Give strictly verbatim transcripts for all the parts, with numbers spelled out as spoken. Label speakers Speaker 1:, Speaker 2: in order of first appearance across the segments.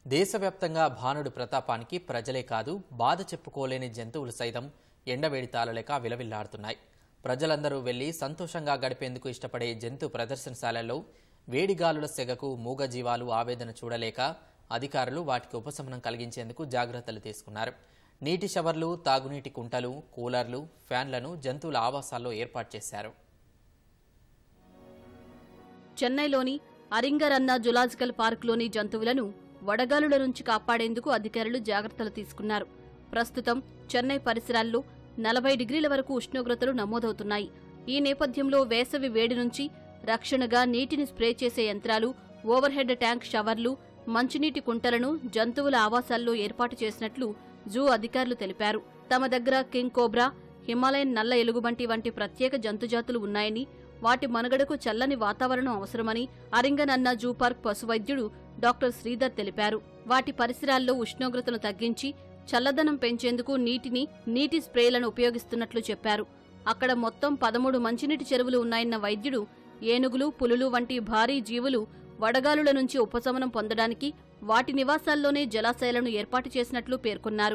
Speaker 1: దేశవ్యాప్తంగా భానుడి ప్రతాపానికి ప్రజలే కాదు బాధ చెప్పుకోలేని జంతువులు సైతం ఎండవేడి తాళలేక విలవిల్లాడుతున్నాయి. ప్రజలందరూ వెళ్లి సంతోషంగా గడిపేందుకు ఇష్టపడే జంతు ప్రదర్శనశాలల్లో వేడిగాలుల సెగకు మూగజీవాలు ఆవేదన చూడలేక అధికారులు వాటికి ఉపశమనం కలిగించేందుకు జాగ్రత్తలు తీసుకున్నారు. నీటి షవర్లు, తాగునీటి కుంటలు, కూలర్లు, ఫ్యాన్లను జంతువుల ఆవాసాల్లో ఏర్పాటు చేశారు.
Speaker 2: చెన్నైలోని అరింగరన్న జులాజికల్ పార్కులోని జంతువులను వడగాలుల నుంచి కాపాడేందుకు అధికారులు జాగ్రత్తలు తీసుకున్నారు. ప్రస్తుతం చెన్నై పరిసరాల్లో నలభై డిగ్రీల వరకు ఉష్ణోగ్రతలు నమోదవుతున్నాయి. ఈ నేపథ్యంలో వేసవి వేడి నుంచి రక్షణగా నీటిని స్ప్రే చేసే యంత్రాలు, ఓవర్ హెడ్ ట్యాంక్ షవర్లు, మంచినీటి కుంటలను జంతువుల ఆవాసాల్లో ఏర్పాటు చేసినట్లు జూ అధికారులు తెలిపారు. తమ దగ్గర కింగ్ కోబ్రా, హిమాలయన్ నల్ల ఎలుగుబంటి వంటి ప్రత్యేక జంతుజాతులు ఉన్నాయని, వాటి మనుగడకు చల్లని వాతావరణం అవసరమని అరింగనన్న జూ పార్క్ పశువైద్యుడు డాక్టర్ శ్రీధర్ తెలిపారు. వాటి పరిసరాల్లో ఉష్ణోగ్రతను తగ్గించి చల్లదనం పెంచేందుకు నీటిని నీటి స్ప్రేలను ఉపయోగిస్తున్నట్లు చెప్పారు. అక్కడ మొత్తం పదమూడు మంచినీటి చెరువులు ఉన్నాయన్న వైద్యుడు ఏనుగులు, పులులు వంటి భారీ జీవులు వడగాలుల నుంచి ఉపశమనం పొందడానికి వాటి నివాసాల్లోనే జలాశయాలను ఏర్పాటు చేసినట్లు పేర్కొన్నారు.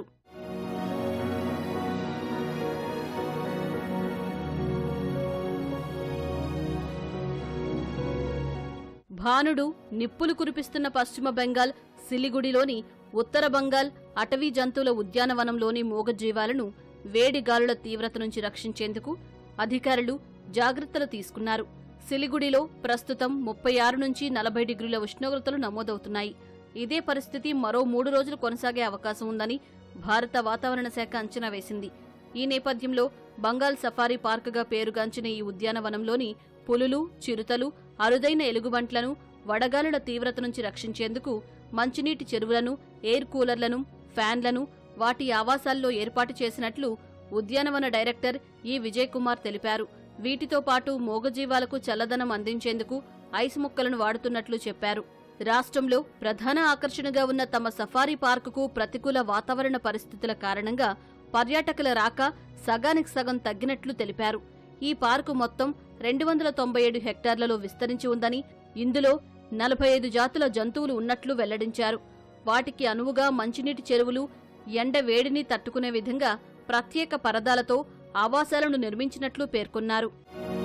Speaker 2: భానుడు నిప్పులు కురిపిస్తున్న పశ్చిమ బెంగాల్ సిలిగుడిలోని ఉత్తర బంగాల్ అటవీ జంతువుల ఉద్యానవనంలోని మూగజీవాలను వేడి గాలుల తీవ్రత నుంచి రక్షించేందుకు అధికారులు జాగ్రత్తలు తీసుకున్నారు. సిలిగుడిలో ప్రస్తుతం ముప్పై ఆరు నుంచి నలభై డిగ్రీల ఉష్ణోగ్రతలు నమోదవుతున్నాయి. ఇదే పరిస్థితి మరో మూడు రోజులు కొనసాగే అవకాశం ఉందని భారత వాతావరణ శాఖ అంచనా వేసింది. ఈ నేపథ్యంలో బంగాల్ సఫారీ పార్కుగా పేరుగాంచిన ఈ ఉద్యానవనంలోని పులులు, చిరుతలు, అరుదైన ఎలుగుబంట్లను వడగాలుల తీవ్రత నుంచి రక్షించేందుకు మంచినీటి చెరువులను, ఎయిర్ కూలర్లను, ఫ్యాన్లను వాటి ఆవాసాల్లో ఏర్పాటు చేసినట్లు ఉద్యానవన డైరెక్టర్ ఈ విజయ్ కుమార్ తెలిపారు. వీటితో పాటు మూగజీవాలకు చల్లదనం అందించేందుకు ఐస్ ముక్కలను వాడుతున్నట్లు చెప్పారు. రాష్ట్రంలో ప్రధాన ఆకర్షణగా ఉన్న తమ సఫారీ పార్కుకు ప్రతికూల వాతావరణ పరిస్థితుల కారణంగా పర్యాటకుల రాక సగానికి సగం తగ్గినట్లు తెలిపారు. ఈ పార్కు మొత్తం రెండు వందల తొంభై ఏడు హెక్టార్లలో విస్తరించి ఉందని, ఇందులో నలభై ఐదు జాతుల జంతువులు ఉన్నట్లు వెల్లడించారు. వాటికి అనువుగా మంచినీటి చెరువులు, ఎండ వేడిని తట్టుకునే విధంగా ప్రత్యేక పరదాలతో ఆవాసాలను నిర్మించినట్లు పేర్కొన్నారు.